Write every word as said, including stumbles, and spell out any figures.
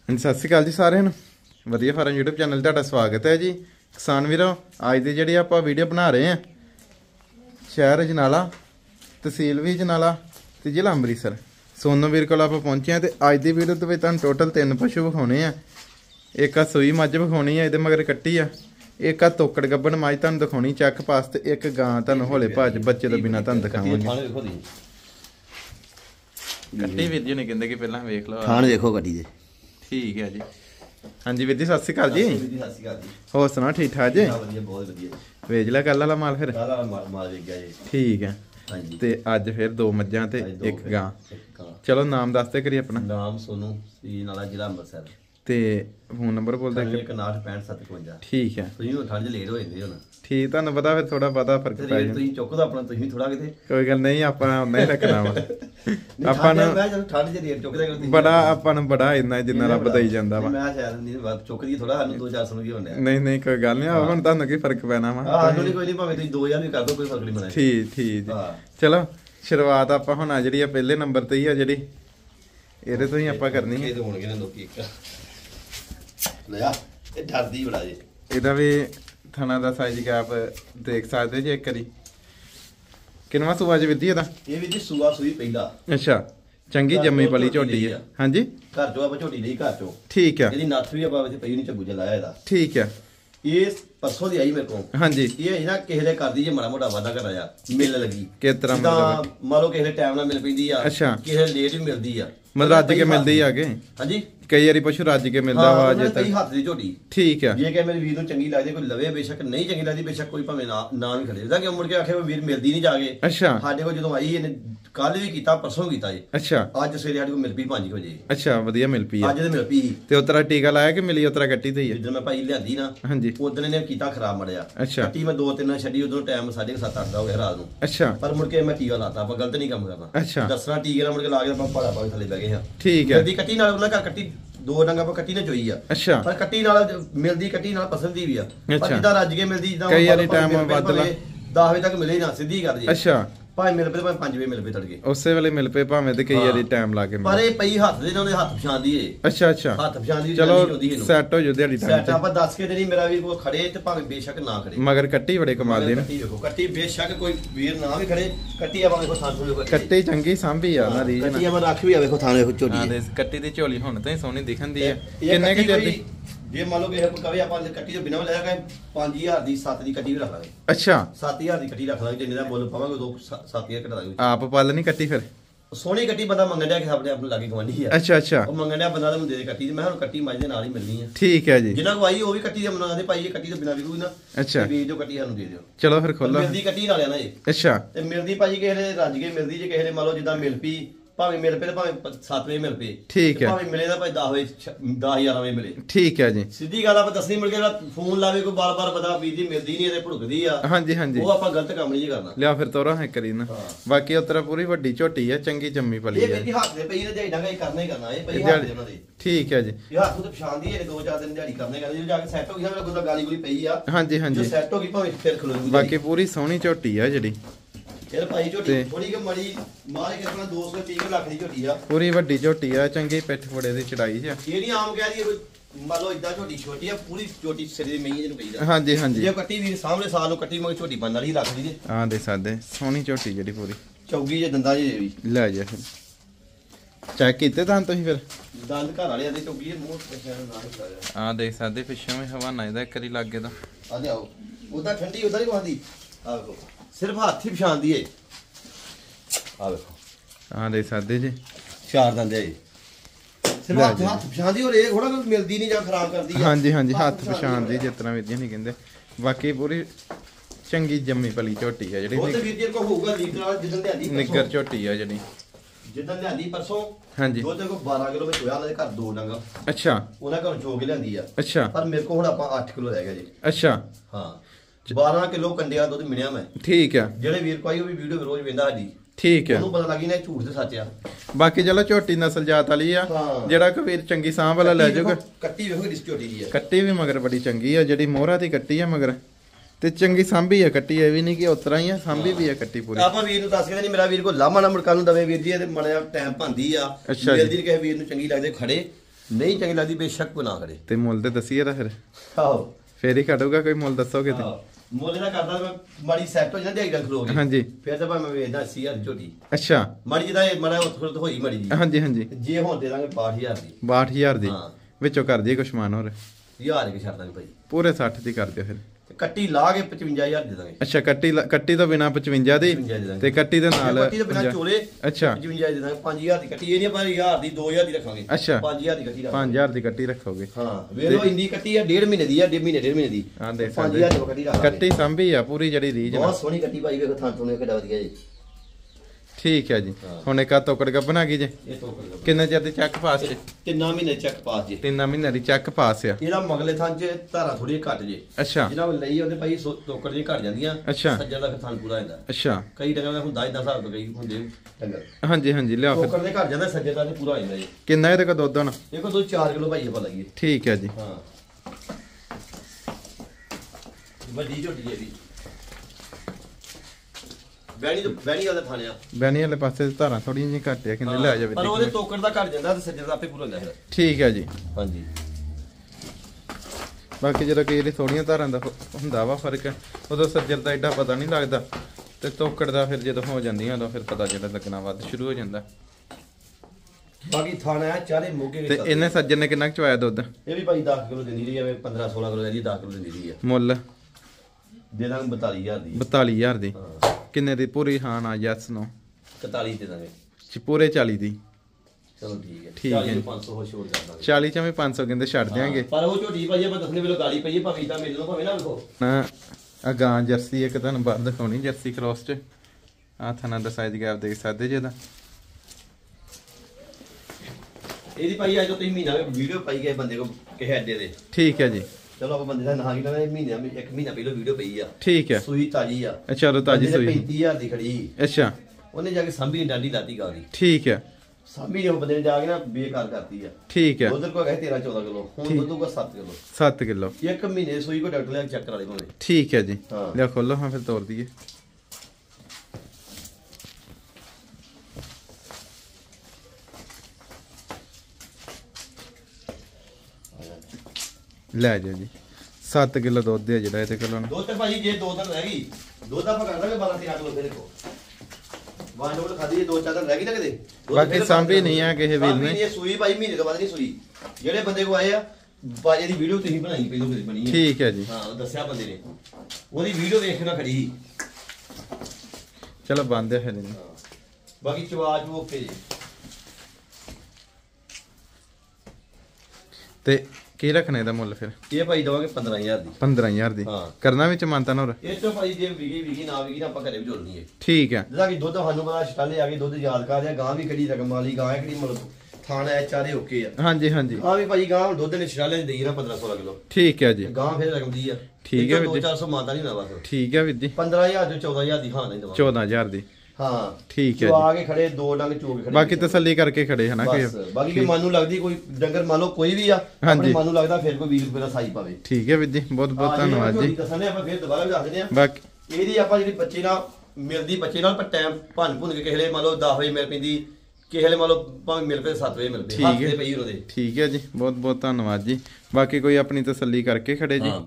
ਸਤਿ ਸ਼੍ਰੀ ਅਕਾਲ ਜੀ ਸਾਰਿਆਂ ਨੂੰ। ਵਧੀਆ ਫਾਰਮ YouTube ਚੈਨਲ ਤੁਹਾਡਾ ਸਵਾਗਤ ਹੈ ਜੀ। ਕਿਸਾਨ ਵੀਰੋ, ਅੱਜ ਦੀ ਜਿਹੜੀ ਆਪਾਂ ਵੀਡੀਓ ਬਣਾ ਰਹੇ ਹਾਂ, ਸ਼ਹਿਰ ਅਜਨਾਲਾ, ਤਹਿਸੀਲ ਵੀ ਅਜਨਾਲਾ ਤੇ ਜ਼ਿਲ੍ਹਾ ਅੰਮ੍ਰਿਤਸਰ, ਸੋਨੂ ਵੀਰ ਕੋਲ ਆਪਾਂ ਪਹੁੰਚੇ ਹਾਂ। ਤੇ ਅੱਜ ਦੀ ਵੀਡੀਓ ਦੇ ਵਿੱਚ ਤੁਹਾਨੂੰ ਟੋਟਲ ਤਿੰਨ ਪਸ਼ੂ ਵਿਖਾਉਣੇ ਆ। ਇੱਕ ਆ ਸੂਈ ਮੱਝ ਵਿਖਾਉਣੀ ਆ, ਇਹਦੇ ਮਗਰ ਕੱਟੀ ਆ। ਇੱਕ ਆ ਤੋਕੜ ਗੱਬਣ ਮੱਝ ਤੁਹਾਨੂੰ ਦਿਖਾਉਣੀ ਚੱਕ ਪਾਸ, ਤੇ ਇੱਕ ਗਾਂ ਤੁਹਾਨੂੰ ਹੌਲੇ ਭਾਜ ਬੱਚੇ ਤੋਂ ਬਿਨਾਂ ਤੁਹਾਨੂੰ ਦਿਖਾਵਾਂਗੇ। ਕੱਟੀ ਵੀਰ ਜੀ ਨੇ ਕਹਿੰਦੇ ਕਿ ਪਹਿਲਾਂ ਵੇਖ ਲਓ, ਥਾਣ ਦੇਖੋ ਕੱਟੀ ਦੇ। ਠੀਕ ਹੈ ਜੀ। ਹਾਂਜੀ ਵੀਰ ਜੀ, ਸਤਿ ਸ਼੍ਰੀ ਅਕਾਲ ਜੀ। ਸਤਿ ਸ਼੍ਰੀ ਅਕਾਲ ਜੀ। ਹੋਰ ਸੁਣਾ, ਠੀਕ ਠਾਕ ਜੀ? ਵਧੀਆ, ਬਹੁਤ ਵਧੀਆ। ਵੇਚ ਲਿਆ ਕੱਲ ਵਾਲਾ ਮਾਲ ਫਿਰ? ਕੱਲ ਵਾਲਾ ਮਾਲ ਵੇਚ ਗਿਆ ਜੀ। ਠੀਕ ਹੈ। ਹਾਂਜੀ। ਤੇ ਅੱਜ ਫਿਰ ਦੋ ਮੱਝਾਂ ਤੇ ਇੱਕ ਗਾਂ। ਚਲੋ ਨਾਮ ਦੱਸਦੇ ਕਰੀ ਆਪਣਾ। ਨਾਮ ਸੋਨੂ ਸੀ, ਨਾਲਾ ਜ਼ਿਲ੍ਹਾ ਅੰਮ੍ਰਿਤਸਰ। ਤੇ ਫੋਨ ਨੰਬਰ ਬੋਲਦਾ ਇੱਕ ਉਨਾਹਠ ਪੈਂਹਠ ਸੱਤ ਇਕਵੰਜਾ। ਠੀਕ ਹੈ। ਤੁਸੀਂ ਠੰਡ ਚ ਲੇਟ ਹੋ ਜਾਂਦੇ ਹੁਣ। ਠੀਕ, ਤੁਹਾਨੂੰ ਪਤਾ ਫਿਰ ਥੋੜਾ ਪਤਾ ਫਰਕ ਪੈ ਜਾਂਦਾ। ਤੁਸੀਂ ਚੁੱਕਦਾ ਆਪਣਾ, ਤੁਸੀਂ ਥੋੜਾ ਕਿਤੇ ਕੋਈ ਗੱਲ ਨਹੀਂ, ਆਪਾਂ ਉਨਾ ਹੀ ਰੱਖਣਾ ਵਾ। ਆਪਾਂ ਨੂੰ ਠੰਡ ਚ ਰੇਟ ਚੁੱਕਦਾ ਬੜਾ, ਆਪਾਂ ਨੂੰ ਬੜਾ ਇੰਨਾ ਜਿੰਨਾ ਰੱਬ ਦਈ ਜਾਂਦਾ ਵਾ। ਮੈਂ ਸ਼ਾਇਦ ਨਹੀਂ ਚੁੱਕਦੀ ਥੋੜਾ, ਸਾਨੂੰ ਦੋ ਚਾਰ ਸੌ ਵੀ ਹੁੰਦੇ ਆ। ਨਹੀਂ ਨਹੀਂ, ਕੋਈ ਗੱਲ ਨਹੀਂ, ਹੁਣ ਤੁਹਾਨੂੰ ਕੀ ਫਰਕ ਪੈਣਾ ਵਾ। ਸਾਨੂੰ ਨਹੀਂ, ਕੋਈ ਨਹੀਂ, ਭਾਵੇਂ ਤੁਸੀਂ ਦੋ ਹਜ਼ਾਰ ਵੀ ਕਰ ਦੋ, ਕੋਈ ਫਰਕ ਨਹੀਂ ਪੈਣਾ। ਠੀਕ ਠੀਕ ਜੀ। ਚਲੋ ਸ਼ੁਰੂਆਤ ਆਪਾਂ ਹੁਣ ਆ ਜਿਹੜੀ ਆ ਪਹਿਲੇ ਨੰਬਰ ਤੇ ਹੀ ਆ, ਜਿਹੜੀ ਇਹਦੇ ਤੋਂ ਹੀ ਆਪਾਂ ਕਰਨੀ ਹੈ। ਇਹ ਹੋਣਗੇ ਨਾ ਲੋਕੀ ਇੱਕ ਲਿਆ, ਇਹ ਡਰਦੀ ਬੜਾ ਜੀ। ਇਹਦਾ ਵੀ ਥਣਾ ਦਾ ਸਾਈਜ਼ ਗੈਪ ਦੇਖ ਸਕਦੇ ਜੀ ਇੱਕ ਵਾਰੀ। ਕਿੰਨਵਾਂ ਸੂਆ ਚ ਵਿੱਧੀ ਇਹਦਾ? ਇਹ ਵੀ ਜੀ ਸੂਆ ਸੂਈ ਪਹਿਲਾ। ਅੱਛਾ, ਚੰਗੀ ਜੰਮੀ ਪਲੀ ਝੋਟੀ ਹੈ। ਹਾਂਜੀ, ਘਰ ਚੋਂ ਆਪਾਂ ਝੋਟੀ ਲਈ ਘਰ ਚੋਂ। ਠੀਕ ਹੈ। ਇਹਦੀ ਨੱਥ ਵੀ ਆਪਾਂ ਇੱਥੇ ਪਈ ਨਹੀਂ, ਝੱਗੂ ਚ ਲਾਇਆ ਇਹਦਾ। ਠੀਕ ਹੈ। ਇਹ ਪਰਸੋਂ ਦੀ ਆਈ ਮੇਰੇ ਕੋਲ। ਹਾਂਜੀ। ਇਹ ਹੈ ਨਾ ਕਿਸੇ ਦੇ ਕਰਦੀ ਜੇ ਮਾੜਾ ਮੋਟਾ ਵਾਧਾ ਕਰ ਜਾ ਮਿਲ ਲੱਗੀ ਕਿਸ ਤਰ੍ਹਾਂ, ਮਤਲਬ ਮੰਨ ਲਓ ਕਿਸੇ ਦੇ ਟਾਈਮ ਨਾਲ ਮਿਲ ਪੈਂਦੀ ਆ। ਅੱਛਾ। ਕਿਸੇ ਲੇਟ ਵੀ ਮਿਲਦੀ ਆ, ਮਤਲਬ ਰੱਜ ਕੇ ਮਿਲਦੀ ਆ ਕੇ। ਹਾਂਜੀ, ਕਈ ਵਾਰੀ ਪਸ਼ੂ ਰੱਜ ਕੇ ਮਿਲਦਾ ਵਾ ਜੇ ਤਾਂ ਹੱਥ ਦੀ ਝੋਟੀ। ਠੀਕ ਹੈ। ਜੇ ਕਿ ਮੇਰੇ ਵੀਰ ਨੂੰ ਚੰਗੀ ਲੱਗਦੀ, ਕੋਈ ਲਵੇ ਬੇਸ਼ੱਕ, ਨਹੀਂ ਚੰਗੀ ਲੱਗਦੀ ਬੇਸ਼ੱਕ ਕੋਈ ਭਾਵੇਂ ਨਾ ਨਾ ਵੀ ਖੜੇ ਉਹਦਾ, ਕਿ ਮੁੜ ਕੇ ਆਖੇ ਵੀਰ ਮਿਲਦੀ ਨਹੀਂ ਜਾ ਕੇ। ਅੱਛਾ। ਸਾਡੇ ਕੋਲ ਜਦੋਂ ਆਈ ਇਹਨੇ ਕੱਲ ਵੀ ਕੀਤਾ, ਪਰਸੋਂ ਕੀਤਾ ਜੀ। ਅੱਛਾ। ਅੱਜ ਸਵੇਰੇ ਸਾਡੇ ਕੋਲ ਮਿਲ ਪਈ ਪੰਜ ਵਜੇ। ਅੱਛਾ, ਵਧੀਆ ਮਿਲ ਪਈ ਆ ਅੱਜ ਤੇ ਮਿਲ ਪਈ। ਤੇ ਉਤਰਾ ਟੀਕਾ ਲਾਇਆ ਕਿ ਮਿਲੀ ਉਤਰਾ ਕੱਟੀ ਤੇ ਹੀ? ਜਦੋਂ ਮੈਂ ਭਾਈ ਲਿਆਂਦੀ ਨਾ, ਹਾਂਜੀ, ਉਦੋਂ ਇਹਨੇ ਕੀਤਾ ਖਰਾਬ ਮੜਿਆ। ਅੱਛਾ। ਕੱਟੀ ਮੈਂ ਦੋ ਤਿੰਨ ਛੱਡੀ, ਉਦੋਂ ਟਾਈਮ ਸਾਢੇ ਸੱਤ ਅੱਠ ਦਾ ਹੋ ਗਿਆ ਰਾਤ ਨੂੰ। ਅੱਛਾ। ਪਰ ਮੁੜ ਕੇ ਮੈਂ ਟੀਕਾ ਲਾਤਾ, ਆਪਾਂ ਗਲਤ ਨਹੀਂ ਕੰਮ ਕਰਨਾ। ਅੱਛਾ। ਦੱਸਣਾ ਟੀਕੇ ਨਾਲ ਮੁੜ ਕੇ ਲਾ ਕੇ ਆਪਾਂ ਭਾੜਾ ਪਾ ਕੇ ਥੱਲੇ ਬਹਿ ਗਏ ਹਾਂ। ਠੀਕ ਹੈ। ਜਲਦੀ ਕੱਟੀ ਨਾਲ ਉਹਨਾਂ ਘਰ ਕੱਟੀ ਦੋ ਡੰਗਾ ਆਪਾਂ ਕੱਟੀ ਨੇ ਚੋਈ ਆ। ਅੱਛਾ। ਪਰ ਕੱਟੀ ਨਾਲ ਮਿਲਦੀ, ਕੱਟੀ ਨਾਲ ਪਸੰਦ ਦੀ ਵੀ ਆ। ਪਰ ਜਿੱਦਾਂ ਰੱਜ ਕੇ ਮਿਲਦੀ, ਜਿੱਦਾਂ ਕਈ ਵਾਰੀ ਟਾਈਮ ਵੱਧ ਲਾ ਦਸ ਵਜੇ ਤੱਕ ਮਿਲੇ ਨਾ, ਸਿੱਧੀ ਕਰ ਜੀ। ਅੱਛਾ। ਭਾਵੇਂ ਮਿਲ ਪਏ, ਭਾਵੇਂ ਪੰਜ ਵਜੇ ਮਿਲ ਪਏ ਤੜਕੇ, ਉਸੇ ਵੇਲੇ ਮਿਲ ਪਏ ਭਾਵੇਂ, ਤੇ ਕਈ ਵਾਰੀ ਟਾਈਮ ਲਾ ਕੇ। ਪਰ ਇਹ ਪਈ ਹੱਥ ਦੇ, ਉਹਨੇ ਹੱਥ ਪਛਾਣਦੀ ਏ। ਅੱਛਾ ਅੱਛਾ, ਹੱਥ ਪਛਾਣਦੀ। ਚਲੋ ਸੈੱਟ ਹੋ ਜੂ ਦਿਹਾੜੀ ਟਾਈਮ ਸੈੱਟ ਆਪਾਂ ਦੱਸ ਕੇ ਤੇ ਨਹੀਂ, ਮੇਰਾ ਵੀ ਕੋਈ ਖੜੇ ਤੇ ਭਾਵੇਂ ਬੇਸ਼ੱਕ ਨਾ ਖੜੇ, ਮਗਰ ਕੱਟੀ ਬੜੇ ਕਮਾਲ ਦੀ ਨੇ। ਕੱਟੀ ਵੇਖੋ, ਕੱਟੀ ਬੇਸ਼ੱਕ ਕੋਈ ਵੀਰ ਨਾ ਵੀ ਖੜੇ, ਕੱਟੀ ਆਪਾਂ ਵੇਖੋ ਥਾਂ ਤੋਂ ਕੱਟੀ ਚੰਗੀ ਸਾਂਭੀ ਆ ਉਹਨਾਂ ਦੀ। ਕੱਟੀ ਆਪਾਂ ਰੱਖ ਵੀ ਆ, ਵੇਖੋ ਥਾਂ ਵੇਖੋ ਝੋਟੀ। ਹਾਂ, ਕੱਟੀ ਦੀ ਝੋਲੀ ਹੁਣ ਤਾਂ ਹੀ ਸੋਹਣੀ ਦਿਖਣਦੀ ਆ। ਕਿੰਨੇ ਕਿ ਜਲਦੀ ਜੇ ਮੰਨ ਲਓ ਕਿਸੇ ਕਵੇ ਆਪਾਂ ਕੱਟੀ ਤੋਂ ਬਿਨਾਂ ਲੈ ਜਾਗਾ, ਪੰਜ ਹਜ਼ਾਰ ਦੀ ਸੱਤ ਦੀ ਕੱਟੀ ਵੀ ਰੱਖ ਲਾਂਗੇ। ਅੱਛਾ। ਸੱਤ ਹਜ਼ਾਰ ਦੀ ਕੱਟੀ ਰੱਖ ਲਾਂਗੇ, ਜਿੰਨੇ ਦਾ ਮੁੱਲ ਪਾਵਾਂਗੇ ਉਦੋਂ ਸੱਤ ਹਜ਼ਾਰ ਘਟਾ ਦਾਂਗੇ। ਆਪ ਪਲ ਨਹੀਂ ਕੱਟੀ ਫਿਰ? ਸੋਹਣੀ ਕੱਟੀ ਬੰਦਾ ਮੰਗਣ ਡਿਆ ਕਿ ਆਪਣੇ ਆਪ ਨੂੰ ਲਾਗੇ ਗਵਾਂਢੀ ਆ। ਅੱਛਾ ਅੱਛਾ। ਉਹ ਮੰਗਣ ਡਿਆ ਬੰਦਾ, ਤਾਂ ਮੁੰਡੇ ਦੀ ਕੱਟੀ, ਮੈਂ ਹੁਣ ਕੱਟੀ ਮੱਝ ਦੇ ਨਾਲ ਹੀ ਮਿਲਣੀ ਆ। ਠੀਕ ਹੈ ਜੀ। ਜਿਹਨਾਂ ਕੋ ਆਈ ਉਹ ਵੀ ਕੱਟੀ ਦੇ ਮਨਾਂ ਦੇ ਭਾਈ, ਇਹ ਕੱਟੀ ਤੋਂ ਬਿਨਾਂ ਵੀ ਕੋਈ ਨਾ। ਅੱਛਾ। ਵੀ ਜੋ ਕੱਟੀ ਸਾਨੂੰ ਦੇ ਦਿਓ। ਚਲੋ ਫਿਰ ਖੋਲੋ। ਮਿਲਦੀ ਕੱਟੀ ਨਾਲ ਆ ਨਾ ਇਹ। ਅੱਛਾ। ਤੇ ਮਿਲਦੀ ਭਾਜੀ ਕਿਸੇ ਦੇ ਰੱਜ ਕੇ ਮਿਲਦੀ, ਜੇ ਕਿਸੇ ਦੇ ਮੰਨ ਲਓ ਜਿੱਦਾਂ ਮਿਲ ਪਈ, ਭਾਵੇਂ ਮਿਲ ਪਏ ਭਾਵੇਂ ਸੱਤ ਵਜੇ ਮਿਲ ਪਏ। ਠੀਕ ਹੈ। ਭਾਵੇਂ ਮਿਲੇ ਤਾਂ ਭਾਵੇਂ ਦਸ ਵਜੇ ਦਸ ਗਿਆਰਾਂ ਵਜੇ ਮਿਲੇ। ਠੀਕ ਹੈ ਜੀ। ਸਿੱਧੀ ਗੱਲ ਆਪਾਂ ਦੱਸਣੀ, ਮੁੜ ਕੇ ਫੋਨ ਲਾਵੇ ਕੋਈ ਬਾਰ ਬਾਰ ਪਤਾ ਵੀਰ ਜੀ ਮਿਲਦੀ ਨਹੀਂ, ਇਹਦੇ ਭੁੜਕਦੀ ਆ। ਹਾਂਜੀ ਹਾਂਜੀ, ਉਹ ਆਪਾਂ ਗਲਤ ਕੰਮ ਨਹੀਂ ਕਰਨਾ। ਲਿਆ ਫਿਰ ਤੋਰਾ ਹੈ ਕਰੀ ਨਾ। ਬਾਕੀ ਉਤਰਾ ਪੂਰੀ ਵੱਡੀ ਝੋਟੀ ਆ, ਚੰਗੀ ਜੰਮੀ ਪਲੀ ਇਹ ਵੀ ਹੱਥ ਦੇ ਪਈ ਨੇ, ਦਿਹਾੜੀ ਡੰਗਾ ਇਹ ਕਰਨਾ ਹੀ ਕਰਨਾ। ਇਹ ਪਈ ਹੱਥ ਦੇ ਉਹਨਾਂ ਦੇ। ਠੀਕ ਹੈ ਜੀ। ਇਹ ਹੱਥ ਨੂੰ ਪਛਾਣਦੀ ਹੈ, ਦੋ ਚਾਰ ਦਿਨ ਦਿਹਾੜੀ ਕਰਨੇ ਕਰਨੇ, ਜਦੋਂ ਜਾ ਕੇ ਸੈੱਟ ਹੋ ਗਈ ਨਾ, ਮੇਰਾ ਗੁੱਦਾ ਗਾਲੀ ਗੁਲੀ ਪਈ ਆ। ਹਾਂਜੀ ਹਾਂਜੀ, ਜੋ ਸੈੱਟ ਹੋ ਗਈ ਭਾਵੇਂ ਫਿਰ ਖਲੋਗੀ। ਬਾਕੀ ਪੂਰੀ ਸੋਹਣੀ ਝੋਟੀ ਆ ਜਿਹੜੀ। ਯਾਰ ਭਾਈ ਝੋਟੀ ਥੋੜੀ ਕਿ ਮੜੀ ਮਾਰੇ ਕਿਤਨਾ ਦੋ ਸੌ ਤੀਹ ਲੱਖ ਦੀ ਝੋਟੀ ਆ। ਪੂਰੀ ਵੱਡੀ ਝੋਟੀ ਆ, ਚੰਗੀ ਪਿੱਠ ਫੋੜੇ ਦੀ ਚੜਾਈ ਆ। ਇਹ ਨਹੀਂ ਆਮ ਕਹਿ ਰਹੀ ਕੋਈ ਮੰਨ ਲਓ ਇਦਾਂ ਝੋਟੀ ਛੋਟੀ ਆ, ਪੂਰੀ ਝੋਟੀ ਸਿਰ ਦੀ ਮਈ ਜਿਹਨੂੰ ਕਹੀਦਾ। ਹਾਂਜੀ ਹਾਂਜੀ। ਜੇ ਕੱਟੀ ਵੀ ਸਾਹਮਣੇ ਸਾਲ ਨੂੰ ਕੱਟੀ ਮਗਰ ਝੋਟੀ ਬੰਨ ਵਾਲੀ ਰੱਖ ਲਈ ਜੇ। ਹਾਂ ਦੇ ਸਾਦੇ ਸੋਹਣੀ ਝੋਟੀ ਜਿਹੜੀ ਪੂਰੀ ਚੌਗੀ ਜੇ ਦੰਦਾ ਜੇ ਵੀ ਲੈ ਜਾ ਫਿਰ। ਚੈੱਕ ਕੀਤੇ ਤਾਂ ਤੁਸੀਂ ਫਿਰ? ਦੰਦ ਘਰ ਵਾਲਿਆਂ ਦੇ ਚੌਗੀ ਜੇ ਮੂੰਹ ਪਿੱਛੇ ਨਾ ਹਿੱਲਦਾ। ਹਾਂ ਦੇਖ ਸਕਦੇ ਪਿੱਛੋਂ ਵੀ ਹਵਾਨਾ ਇਹਦਾ ਇੱਕ ਵਾਰੀ ਲੱਗੇ ਤਾਂ। ਆ ਲਿਆਓ, ਉਦਾਂ ਠੰਡੀ ਉਦਾਂ ਨਹੀਂ ਪਾਉਂਦੀ। ਆ ਵੇਖੋ, ਸਿਰਫ ਹੱਥ ਹੀ ਪਛਾਣਦੀ ਏ। ਆ ਵੇਖੋ, ਹਾਂ ਦੇਖ ਸਕਦੇ ਜੀ, ਚਾਰ ਦੰਦ ਹੈ। ਸਿਰਫ ਹੱਥ ਹੱਥ ਪਛਾਣਦੀ, ਔਰ ਇਹ ਥੋੜਾ ਮਿਲਦੀ ਨਹੀਂ ਜਾਂ ਖਰਾਬ ਕਰਦੀ ਆ। ਹਾਂਜੀ ਹਾਂਜੀ, ਹੱਥ ਪਛਾਣਦੀ ਜਿਸ ਤਰ੍ਹਾਂ ਵੀਰ ਨਹੀਂ ਕਹਿੰਦੇ। ਬਾਕੀ ਪੂਰੀ ਚੰਗੀ ਜੰਮੀ ਪਲੀ ਝੋਟੀ ਆ ਜਿਹੜੀ। ਉਹ ਤੇ ਵੀਰ ਜੀ ਕੋ ਹੋਊਗਾ ਲੀਟਰ ਨਾਲ, ਜਿੱਦਣ ਲਿਆਂਦੀ ਨਿੱਗਰ ਝੋਟੀ ਆ ਜਿਹੜੀ, ਜਿੱਦਣ ਲਿਆਂਦੀ ਪਰਸੋਂ। ਹਾਂਜੀ। ਦੁੱਧ ਕੋ ਬਾਰਾਂ ਕਿਲੋ ਵਿੱਚ ਹੋਇਆ, ਉਹਨਾਂ ਦੇ ਘਰ ਦੋ ਡੰਗਾ। ਅੱਛਾ। ਉਹਨਾਂ ਘਰੋਂ ਚੋ ਕੇ ਲਿਆਂਦੀ ਆ। ਅੱਛਾ। ਪਰ ਮੇਰੇ ਕੋਲ ਹੁਣ ਆਪਾਂ ਅੱਠ ਕਿਲੋ ਰਹਿ ਗਿਆ ਜੀ। ਅੱਛਾ। ਹਾਂ, ਬਾਰਾਂ ਕਿਲੋ ਕੰਡਿਆ ਦੁੱਧ ਮਿਲਿਆ ਮੈਂ। ਠੀਕ ਆ। ਜਿਹੜੇ ਵੀਰ ਕੋਈ ਉਹ ਵੀ ਵੀਡੀਓ ਰੋਜ਼ ਵੇਂਦਾ ਸਾਡੀ। ਠੀਕ ਹੈ, ਉਹਨੂੰ ਪਤਾ ਲੱਗੀ ਨਾ ਝੂਠ ਤੇ ਸੱਚ ਆ। ਬਾਕੀ ਚਲੋ ਝੋਟੀ ਨਸਲ ਜਾਤ ਵਾਲੀ ਆ, ਜਿਹੜਾ ਕੋਈ ਵੀਰ ਚੰਗੀ ਸਾਂਭ ਵਾਲਾ ਲੈ ਜਾਊਗਾ। ਕੱਟੀ ਵੇਖੋ ਕਿਸ ਝੋਟੀ ਦੀ ਆ। ਕੱਟੀ ਵੀ ਮਗਰ ਬੜੀ ਚੰਗੀ ਆ, ਜਿਹੜੀ ਮੋਹਰਾ ਦੀ ਕੱਟੀ ਆ ਮਗਰ, ਤੇ ਚੰਗੀ ਸਾਂਭੀ ਆ ਕੱਟੀ। ਇਹ ਵੀ ਨਹੀਂ ਕਿ ਉਤਰਾ ਹੀ ਆ, ਸਾਂਭੀ ਵੀ ਆ ਕੱਟੀ ਪੂਰੀ। ਆਪਾਂ ਵੀਰ ਨੂੰ ਦੱਸ ਕੇ ਨਹੀਂ, ਮੇਰਾ ਵੀਰ ਕੋ ਲਾਮਾ ਨਾ ਮੁੜਕਾ ਨੂੰ ਦਵੇ ਵੀਰ ਜੀ, ਇਹਦੇ ਮੜਿਆ ਟਾਈਮ ਭੰਦੀ ਆ। ਮਿਲਦੀ ਕਿਸੇ ਵੀਰ ਨੂੰ ਚੰਗੀ ਲੱਗਦੇ ਖੜੇ ਨਹੀਂ ਚੰਗੀ ਲੱਗਦੀ ਬੇਸ਼ੱਕ ਕੋ ਨਾ ਕਰੇ। ਤੇ ਮੁੱਲ ਤੇ ਦਸੀਏ ਦਾ ਫਿਰ ਆਹੋ ਫੇਰ ਹੀ ਘਟੂਗਾ, ਕੋਈ ਮੁੱਲ ਦੱਸੋਗੇ ਤੇ। ਮੁੱਲ ਦਾ ਕਰਦਾ ਮੈਂ ਮਾੜੀ ਸੈੱਟ ਹੋ ਜਾਂਦੀ ਇੱਕ ਖਲੋ ਗਈ। ਹਾਂਜੀ ਫਿਰ ਤਾਂ ਮੈਂ ਵੇਚਦਾ ਅੱਸੀ ਹਜ਼ਾਰ ਝੋਟੀ। ਅੱਛਾ ਮਾੜੀ ਜਿਹਦਾ ਇਹ ਮਾੜਾ ਉੱਥੋਂ ਤੋਂ ਹੋਈ ਮਾੜੀ ਜੀ। ਹਾਂਜੀ ਹਾਂਜੀ ਜੇ ਹੁਣ ਦੇ ਦਾਂਗੇ ਬਾਹਠ ਹਜ਼ਾਰ ਦੀ। ਬਾਹਠ ਹਜ਼ਾਰ ਦੀ ਹਾਂ ਵਿੱਚੋਂ ਕਰ ਦਈਏ ਕੁਛ ਮਾਨ ਹੋਰ ਹਜ਼ਾਰ ਕੇ ਛੱਡ ਦਾਂਗੇ ਭਾਈ। ਪੂਰੇ ਸੱਠ ਦੀ ਕਰ ਦਿਓ ਫਿਰ। ਤੇ ਕੱਟੀ ਲਾ ਕੇ ਪਚਵੰਜਾ ਹਜ਼ਾਰ ਦੇ ਦਾਂਗੇ। ਅੱਛਾ ਕੱਟੀ ਲਾ- ਕੱਟੀ ਤੋਂ ਬਿਨਾ ਪਚਵੰਜਾ ਦੀ ਪਚਵੰਜਾ ਦੇ ਦਾਂਗੇ। ਤੇ ਕੱਟੀ ਦੇ ਨਾਲ ਕੱਟੀ ਤੋਂ ਬਿਨਾ ਚੋਲੇ ਅੱਛਾ ਪਚਵੰਜਾ ਦੇ ਦਾਂਗੇ। ਪੰਜ ਹਜ਼ਾਰ ਦੀ ਕੱਟੀ ਇਹ ਨਹੀਂ ਆਪਾਂ ਹਜ਼ਾਰ ਦੀ ਦੋ ਹਜ਼ਾਰ ਦੀ ਰੱਖਾਂਗੇ। ਅੱਛਾ ਪੰਜ ਹਜ਼ਾਰ ਦੀ ਕੱਟੀ ਰੱਖਾਂਗੇ। ਪੰਜ ਹਜ਼ਾਰ ਦੀ ਕੱਟੀ ਰੱਖੋਗੇ। ਹਾਂ ਵੇਖ ਲਓ ਇੰਨੀ ਕੱਟੀ ਆ ਡੇਢ ਮਹੀਨੇ ਦੀ ਆ ਡੇਢ ਮਹੀਨੇ ਡੇਢ ਮਹੀਨੇ ਦੀ। ਹਾਂ ਦੇਖ ਪੰਜ ਸਕਦੇ ਹਜ਼ਾਰ ਦੀ ਕੱਟੀ ਰੱਖਾਂਗੇ। ਕੱਟੀ ਸੰਭੀ ਆ ਪੂਰੀ ਜਿਹੜੀ ਰੀਜ ਨਾਲ। ਬਹੁਤ ਸੋਹਣੀ ਕੱਟੀ ਭਾਈ ਵੇਖੋ ਥਾਂ ਤੋਂ ਕਿੱਡਾ ਵਧੀਆ ਜੀ। ਠੀਕ ਹੈ ਜੀ ਹੁਣ ਇੱਕ ਆ ਤੋਕੜ ਗੱਬਣਾ ਕੀ ਜੇ ਇਹ ਤੋਂ ਕਰ ਕਿੰਨੇ ਚਿਰ ਦੀ ਚੱਕ ਪਾਸ ਜੇ ਤਿੰਨਾਂ ਮਹੀਨੇ ਚੱਕ ਪਾਸ ਜੀ। ਤਿੰਨ ਮਹੀਨੇ ਦੀ ਚੱਕ ਪਾਸ ਆ ਇਹਦਾ ਮਗਲੇ ਥਾਂ 'ਚ ਧਾਰਾ ਥੋੜੀ ਘੱਟ ਜੇ। ਅੱਛਾ ਜਿਹਨਾਂ ਕੋਲ ਲਈ ਉਹਦੇ ਭਾਈ ਸੋ- ਤੋਕੜ ਜੀ ਘਟ ਜਾਂਦੀਆਂ। ਅੱਛਾ। ਸੱਜਾ ਦਾ ਥਾਂ ਪੂਰਾ ਹੁੰਦਾ। ਅੱਛਾ ਕਈ ਟੰਗਰ ਦਾ ਹੁੰਦਾ ਇਦਾਂ ਹਿਸਾਬ ਤੋਂ ਕਈ ਹੁੰਦੇ ਟੰਗਰ। ਹਾਂਜੀ ਹਾਂਜੀ ਲਿਆਓ ਫਿਰ ਤੋਕੜ ਦੇ ਘਟ ਜਾਂਦਾ ਸੱਜੇ ਦਾ ਤੇ ਪੂਰਾ ਹੋ ਜਾਂਦਾ ਜੀ। ਕਿੰਨਾ ਇਹਦੇ ਕੋ ਦੁੱਧ ਹੁਣ ਦੇਖੋ ਦੋ ਚਾਰ ਕਿਲੋ ਭਾਈ ਆਪਾਂ ਲਈਏ। ਠੀਕ ਹੈ ਜੀ ਹਾਂ ਵੱਡੀ ਝੋਟੀ ਜੀ ਇਹਦੀ। ਬੈਣੀ ਤੋਂ ਬੈਣੀ ਵਾਲਾ ਥਾਣਿਆ। ਬੈਣੀ ਵਾਲੇ ਪਾਸੇ ਧਾਰਾਂ ਥੋੜੀਆਂ ਜਿਹੀਆਂ ਘੱਟ ਆ ਕਿੰਨੇ ਲੈ ਜਾਵੇ ਪਰ ਉਹਦੇ ਤੋਕੜ ਦਾ ਘਟ ਜਾਂਦਾ ਤੇ ਸੱਜੇ ਦਾ ਆਪੇ ਪੂਰਾ ਹੁੰਦਾ ਹੈ। ਠੀਕ ਹੈ ਜੀ ਹਾਂਜੀ ਬਾਕੀ ਜਦੋਂ ਕਈ ਵਾਰੀ ਥੋੜੀਆਂ ਧਾਰਾਂ ਦਾ ਹੁ- ਹੁੰਦਾ ਵਾ ਫਰਕ ਉਦੋਂ ਸੱਜਰ ਦਾ ਐਡਾ ਪਤਾ ਨਹੀਂ ਲੱਗਦਾ ਤੇ ਤੋਕੜ ਦਾ ਫਿਰ ਜਦੋਂ ਹੋ ਜਾਂਦੀਆਂ ਉਦੋਂ ਫਿਰ ਪਤਾ ਜਿਹੜਾ ਲੱਗਣਾ ਵੱਧ ਸ਼ੁਰੂ ਹੋ ਜਾਂਦਾ। ਬਾਕੀ ਥਾਣਾ ਹੈ ਚਾਰੇ ਮੋਗੇ ਤੇ ਇਹਨੇ ਸੱਜਰ ਨੇ ਕਿੰਨਾ ਕੁ ਚਵਾਇਆ ਦੁੱਧ ਇਹ ਵੀ ਭਾਈ ਦਸ ਕਿਲੋ ਦਿੰਦੀ ਰਹੀ ਹੈ ਪੰਦਰਾਂ ਸੋਲਾਂ ਕਿਲੋ ਦਿੰਦੀ ਦਸ ਕਿਲੋ ਦਿੰਦੀ ਰਹੀ ਹੈ। ਮੁੱਲ ਦੇ ਦਾਂਗੇ ਬਤਾਲੀ ਹਜ਼ਾਰ ਦੀ। ਬਤਾਲੀ ਹਜ਼ਾਰ ਦੀ ਹਾਂ ਕਿੰਨੇ ਦੀ ਪੂਰੀ ਹਾਂ ਨਾ ਯੈਸ ਨੋ ਇਕਤਾਲੀ ਦੇ ਦਾਂਗੇ। ਚ ਪੂਰੇ ਚਾਲੀ ਦੀ ਚਲੋ ਠੀਕ ਹੈ ਠੀਕ ਹੈ। ਚਾਲੀ ਪੰਜ ਸੌ ਹੋ ਛੋੜ ਕਰ ਦਾਂਗੇ। ਚਾਲੀ ਚ ਵੀ ਪੰਜ ਸੌ ਕਹਿੰਦੇ ਛੱਡ ਦਿਆਂਗੇ। ਪਰ ਉਹ ਝੋਟੀ ਭਾਈ ਆਪਾਂ ਦੱਸਣੇ ਵੇਲੇ ਗਾਲੀ ਪਈ ਹੈ ਭਾਵੇਂ ਇਦਾਂ ਮਿਲ ਲਓ ਭਾਵੇਂ ਨਾ ਵੇਖੋ। ਨਾ ਆ ਗਾਂ ਜਰਸੀ ਇੱਕ ਤੁਹਾਨੂੰ ਬਾਹਰ ਦਿਖਾਉਣੀ ਜਰਸੀ ਕ੍ਰੋਸ ਚ ਆ ਥਣਾ ਦਾ ਸਾਈਜ਼ ਗੈਪ ਦੇਖ ਸਕਦੇ ਜੇ ਇਹਦਾ। ਇਹਦੀ ਭਾਈ ਅੱਜ ਤੋਂ ਤੁਸੀਂ ਮਹੀਨਾ ਵੀਡੀਓ ਪਾਈ ਗਏ ਬੰਦੇ ਕੋ ਕਿਸੇ ਅੱਡੇ ਦੇ। ਠੀਕ ਹੈ ਜੀ ਚਲੋ ਆਪਾਂ ਬੰਦੇ ਦਾ ਨਾਂ ਕੀ ਲੈਣਾ ਮਹੀਨੇ ਇੱਕ ਮਹੀਨਾ ਪਹਿਲਾਂ ਵੀਡੀਓ ਪਈ ਆ। ਠੀਕ ਹੈ ਸੂਈ ਤਾਜੀ ਆ। ਅੱਛਾ ਲੋ ਤਾਜੀ ਬੰਦੇ ਨੇ ਸੂਈ ਪੈਂਤੀ ਹਜ਼ਾਰ ਦੀ ਖੜੀ। ਅੱਛਾ ਉਹਨੇ ਜਾ ਕੇ ਸਾਂਭੀ ਡਾਡੀ ਲਾਤੀ ਗਾਂ ਦੀ। ਠੀਕ ਹੈ ਸਾਂਭੀ ਨੇ ਉਹ ਬੰਦੇ ਨੇ ਜਾ ਕੇ ਨਾ ਬੇਕਾਰ ਕਰਤੀ ਆ। ਠੀਕ ਹੈ ਉਧਰ ਕੋ ਹੈਗਾ ਤੇਰਾਂ ਚੌਦਾਂ ਕਿਲੋ ਹੁਣ ਦੁੱਧ ਹੋਊਗਾ ਸੱਤ ਕਿਲੋ। ਸੱਤ ਕਿਲੋ ਇੱਕ ਮਹੀਨੇ ਸੂਈ ਕੋ ਡਾਕਟਰ ਲੈ ਕੇ ਚੈੱਕ ਕਰਾ ਦੇ ਭਾਵੇਂ। ਠੀਕ ਹੈ ਜੀ ਹਾਂ। ਲਿਆ ਖੋਲੋ ਹਾਂ ਫਿਰ ਤੋੜ ਦਈਏ। ਲੈ ਜਾਓ ਜੀ ਸੱਤ ਕਿਲੋ ਦੁੱਧ ਹੈ ਜਿਹੜਾ ਇਹਦੇ ਕੋਲੋਂ। ਦੁੱਧ ਤੇ ਭਾਜੀ ਜੇ ਦੋ ਦਿਨ ਰਹਿ ਗਈ ਦੁੱਧ ਆਪਾਂ ਕਰ ਦਾਂਗੇ ਬਾਰਾਂ ਤੇਰਾਂ ਕਿਲੋ ਤੇਰੇ ਕੋ। ਵਾਂ ਡੋਲ ਖਾਦੀ ਦੋ ਚਾਰ ਦਿਨ ਰਹਿ ਗਈ ਨਾ ਕਿਤੇ ਦੁੱਧ ਬਾਕੀ ਫਿਰ ਸਾਂਭੀ ਨਹੀਂ ਆ ਕਿਸੇ ਵੀਰ ਸਾਂਭੀ ਨੇ। ਨਹੀਂ ਹੈ, ਸੂਈ ਭਾਈ ਮਹੀਨੇ ਤੋਂ ਬਾਅਦ ਨਹੀਂ ਸੂਈ। ਜਿਹੜੇ ਬੰਦੇ ਕੋ ਆਏ ਆ ਬਾਜੇ ਦੀ ਵੀਡੀਓ ਤੁਸੀਂ ਬਣਾਈ ਪਹਿਲੋਂ ਕਿਤੇ ਬਣੀ ਹੈ। ਠੀਕ ਹੈ ਜੀ ਹਾਂ ਉਹ ਦੱਸਿਆ ਬੰਦੇ ਨੇ ਉਹਦੀ ਵੀਡੀਓ ਵੇਖ ਕੇ ਨਾ ਖੜੀ ਸੀ। ਚਲੋ ਬੰਦ ਹੈ ਹਲੇ ਬਾਕੀ ਚਵਾਜ ਉਹ ਓਕੇ ਜੀ। ਤੇ ਕੀ ਰੱਖਣਾ ਇਹਦਾ ਮੁੱਲ ਫਿਰ ਇਹ ਭਾਈ ਦਵਾਂਗੇ ਪੰਦਰਾਂ ਹਜ਼ਾਰ ਦੀ। ਪੰਦਰਾਂ ਹਜ਼ਾਰ ਦੀ ਹਾਂ। ਕਰਨਾ ਵਿੱਚ ਮੰਨਤਾ ਨਾ ਹੋਰ ਇਹ ਤੋਂ ਭਾਈ ਜੇ ਵਿਗੀ ਵਿਗੀ ਨਾ ਵਿਗੀ ਨਾ ਆਪਾਂ ਘਰੇ ਵੀ ਜੋੜਨੀ ਹੈ। ਠੀਕ ਹੈ ਜਿਹਦਾ ਕਿ ਦੁੱਧ ਸਾਨੂੰ ਪਤਾ ਛਟਾਲੇ ਆ ਗਏ ਦੁੱਧ ਯਾਦ ਕਰ ਰਿਹਾ ਗਾਂ ਵੀ ਕਿਹੜੀ ਰਕਮ ਵਾਲੀ ਗਾਂ ਹੈ ਕਿਹੜੀ ਮਤਲਬ ਥਾਣਾ ਐ ਚਾਰੇ ਓਕੇ ਆ। ਹਾਂਜੀ ਹਾਂਜੀ ਆ ਵੀ ਭਾਈ ਗਾਂ ਹੁਣ ਦੁੱਧ ਨੇ ਛਟਾਲੇ ਦੇਈ ਨਾ ਪੰਦਰਾਂ ਸੋਲਾਂ ਕਿਲੋ। ਠੀਕ ਹੈ ਜੀ ਗਾਂ ਫੇਰ ਰਕਮ ਦੀ ਆ। ਠੀਕ ਹੈ ਵੀਰ ਦੋ ਜੀ। ਚਾਰ ਸੌ ਮਾਨਤਾ ਨਹੀਂ ਹੋਣਾ ਬਸ। ਠੀਕ ਹੈ ਵੀਰ ਜੀ ਪੰਦਰਾਂ ਹਜ਼ਾਰ ਤੋਂ ਚੌਦਾਂ ਹਜ਼ਾਰ ਦੀ ਹਾਂ ਨਹੀਂ ਦਵਾਂਗੇ। ਚੌਦਾਂ ਹਜ਼ਾਰ ਦੀ ਹਾਂ ਠੀਕ ਹੈ ਜੋ ਜੀ ਆ ਕੇ ਖੜੇ ਦੋ ਡੰਗ ਚੋਕ ਖੜੇ। ਬਾਕੀ ਤਸੱਲੀ ਕਰਕੇ ਖੜੇ ਹਨਾ ਕਿ ਬਸ ਬਾਕੀ ਜੇ ਮਨ ਨੂੰ ਲੱਗਦੀ ਕੋਈ ਡੰਗਰ ਮੰਨ ਲਓ ਕੋਈ ਵੀ ਆ ਹਾਂਜੀ। ਆਪਣੇ ਮਨ ਨੂੰ ਲੱਗਦਾ ਫਿਰ ਕੋਈ ਵੀਹ ਰੁਪਏ ਦਾ ਸਾਈ ਪਾਵੇ। ਠੀਕ ਹੈ ਵੀਰ ਜੀ ਬਹੁਤ ਬਹੁਤ ਹਾਂ, ਧੰਨਵਾਦ ਜਿਹੜੀ ਜੀ। ਦੱਸਣੇ ਆਪਾਂ ਫਿਰ ਦੁਬਾਰਾ ਵੀ ਦੱਸ ਦਿੰਦੇ ਆ। ਬਾਕੀ ਇਹਦੀ ਆਪਾਂ ਜਿਹੜੀ ਬੱਚੇ ਨਾਲ ਮਿਲਦੀ ਬੱਚੇ ਨਾਲ ਪਰ ਟਾਈਮ ਭੰਨ ਭੁੰਨ ਕੇ ਕਿਸੇ ਵੇਲੇ ਮੰਨ ਲਓ ਦਸ ਵਜੇ ਮਿਲ ਪੈਂਦੀ ਕਿਸੇ ਵੇਲੇ ਮੰਨ ਲਓ ਭਾਵੇਂ ਮਿਲ ਪਏ ਸੱਤ ਵਜੇ ਮਿਲ ਪਏ ਠੀਕ ਹੱਥ ਹੈ। ਤੇ ਪਈ ਉਹਦੇ। ਠੀਕ ਹੈ ਜੀ ਬਹੁਤ ਬਹੁਤ ਧੰਨਵਾਦ ਜੀ। ਬਾਕੀ ਕੋਈ ਆਪਣੀ ਤਸੱਲੀ ਕਰਕੇ ਖੜੇ ਜੀ। ਹਾਂ।